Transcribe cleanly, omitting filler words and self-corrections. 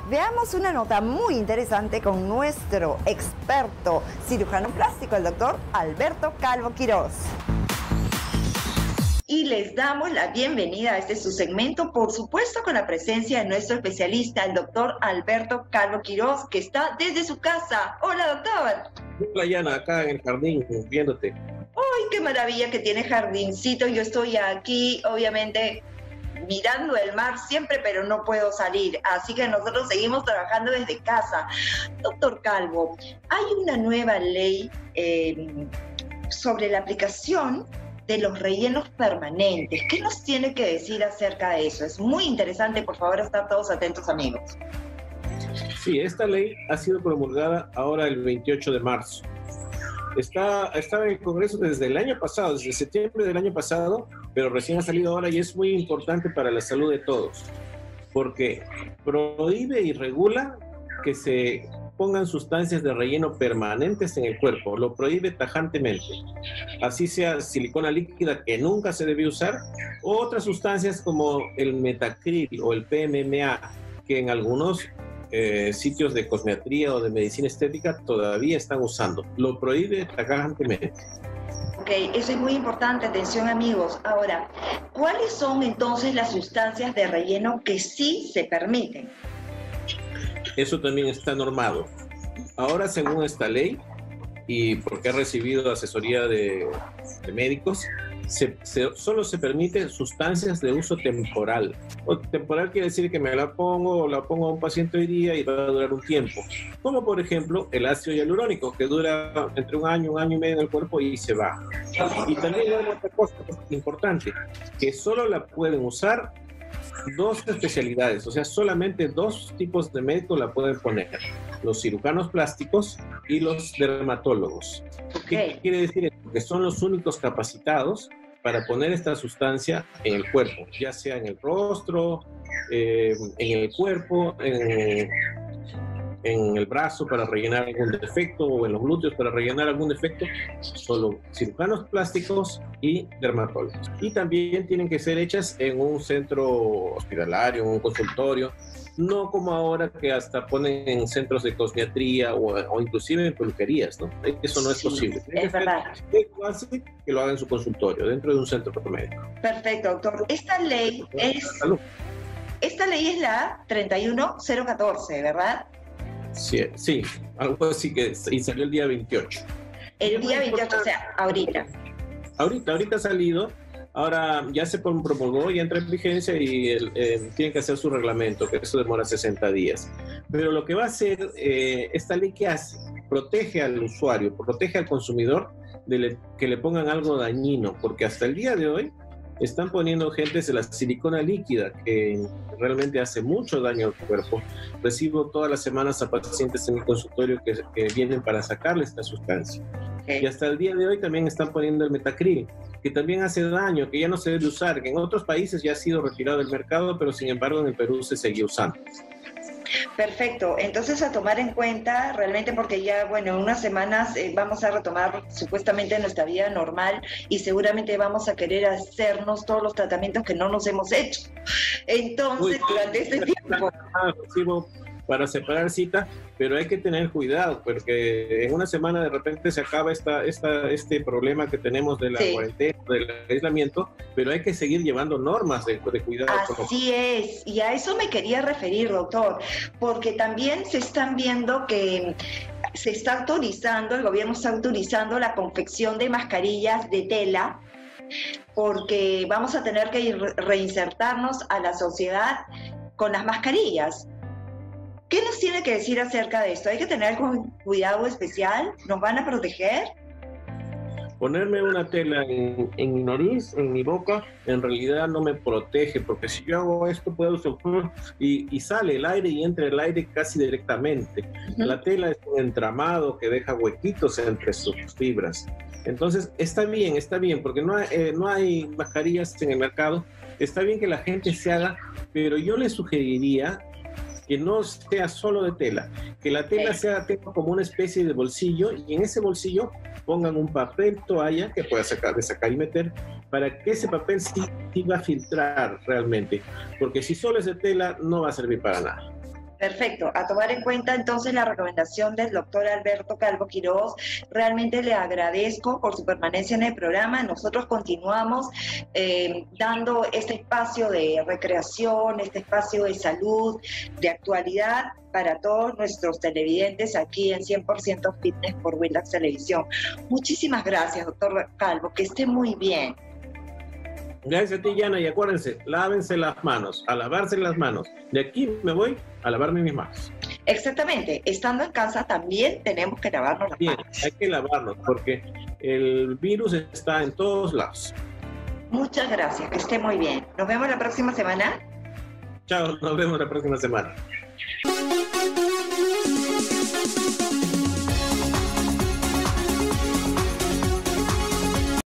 Veamos una nota muy interesante con nuestro experto cirujano plástico, el doctor Alberto Calvo Quirós. Y les damos la bienvenida a este su segmento, por supuesto con la presencia de nuestro especialista, el doctor Alberto Calvo Quirós, que está desde su casa. Hola, doctor. Hola, Yana, acá en el jardín, viéndote. ¡Ay, qué maravilla que tiene jardincito! Yo estoy aquí, obviamente, mirando el mar siempre, pero no puedo salir. Así que nosotros seguimos trabajando desde casa. Doctor Calvo, hay una nueva ley sobre la aplicación de los rellenos permanentes. ¿Qué nos tiene que decir acerca de eso? Es muy interesante, por favor, estar todos atentos, amigos. Sí, esta ley ha sido promulgada ahora el 28 de marzo. Estaba en el Congreso desde el año pasado, desde septiembre del año pasado, pero recién ha salido ahora y es muy importante para la salud de todos, porque prohíbe y regula que se pongan sustancias de relleno permanentes en el cuerpo, lo prohíbe tajantemente, así sea silicona líquida que nunca se debe usar, o otras sustancias como el metacril o el PMMA, que en algunos sitios de cosmetría o de medicina estética todavía están usando, lo prohíbe tajantemente. Ok, eso es muy importante, atención amigos. Ahora, ¿cuáles son entonces las sustancias de relleno que sí se permiten? Eso también está normado. Ahora, según esta ley, y porque he recibido asesoría de médicos, solo se permiten sustancias de uso temporal. O temporal quiere decir que me la pongo a un paciente hoy día y va a durar un tiempo. Como por ejemplo el ácido hialurónico, que dura entre un año y medio en el cuerpo y se va. Y también hay otra cosa importante, que solo la pueden usar dos especialidades, o sea, solamente dos tipos de médicos la pueden poner: los cirujanos plásticos y los dermatólogos. ¿Qué quiere decir esto? Que son los únicos capacitados para poner esta sustancia en el cuerpo, ya sea en el rostro, en el cuerpo, en el brazo para rellenar algún defecto, o en los glúteos para rellenar algún defecto. Solo cirujanos plásticos y dermatólogos. Y también tienen que ser hechas en un centro hospitalario, en un consultorio, no como ahora que hasta ponen en centros de cosmetría o inclusive en peluquerías, ¿no? Eso no es posible. Es verdad. Que lo haga en su consultorio, dentro de un centro médico. Perfecto, doctor. Esta ley es la 31014, ¿verdad? Sí, algo así, y salió el día 28. El día 28, o sea, ahorita. Ahorita ha salido, ahora ya se promulgó, ya entra en vigencia y tienen que hacer su reglamento, que eso demora 60 días. Pero lo que va a hacer esta ley, ¿qué hace? Protege al usuario, protege al consumidor de que le pongan algo dañino, porque hasta el día de hoy están poniendo gentes de la silicona líquida, que realmente hace mucho daño al cuerpo. Recibo todas las semanas a pacientes en mi consultorio que vienen para sacarle esta sustancia. Y hasta el día de hoy también están poniendo el metacril, que también hace daño, que ya no se debe usar, que en otros países ya ha sido retirado del mercado, pero sin embargo en el Perú se seguía usando. Perfecto, entonces a tomar en cuenta realmente, porque ya, bueno, en unas semanas vamos a retomar supuestamente nuestra vida normal y seguramente vamos a querer hacernos todos los tratamientos que no nos hemos hecho. Entonces, durante este tiempo... Para separar cita, pero hay que tener cuidado, porque en una semana de repente se acaba este problema que tenemos de la cuarentena, del aislamiento, pero hay que seguir llevando normas de cuidado. Así es, y a eso me quería referir, doctor, porque también se están viendo que se está autorizando, el gobierno está autorizando la confección de mascarillas de tela, porque vamos a tener que reinsertarnos a la sociedad con las mascarillas. ¿Qué nos tiene que decir acerca de esto? ¿Hay que tener algún cuidado especial? ¿Nos van a proteger? Ponerme una tela en mi nariz, en mi boca, en realidad no me protege, porque si yo hago esto puedo sufrir y sale el aire y entra el aire casi directamente. La tela es un entramado que deja huequitos entre sus fibras. Entonces está bien, porque no hay mascarillas en el mercado. Está bien que la gente se haga, pero yo le sugeriría que no sea solo de tela, que la tela tenga como una especie de bolsillo, y en ese bolsillo pongan un papel toalla que pueda sacar y meter, para que ese papel sí va a filtrar realmente, porque si solo es de tela no va a servir para nada. Perfecto, a tomar en cuenta entonces la recomendación del doctor Alberto Calvo Quiroz. Realmente le agradezco por su permanencia en el programa. Nosotros continuamos dando este espacio de recreación, este espacio de salud, de actualidad para todos nuestros televidentes aquí en 100% Fitness por Willax Televisión. Muchísimas gracias, doctor Calvo, que esté muy bien. Gracias a ti, Yana, y acuérdense, lávense las manos, a lavarse las manos. De aquí me voy a lavarme mis manos. Exactamente, estando en casa también tenemos que lavarnos las manos. Hay que lavarnos porque el virus está en todos lados. Muchas gracias, que esté muy bien. Nos vemos la próxima semana. Chao, nos vemos la próxima semana.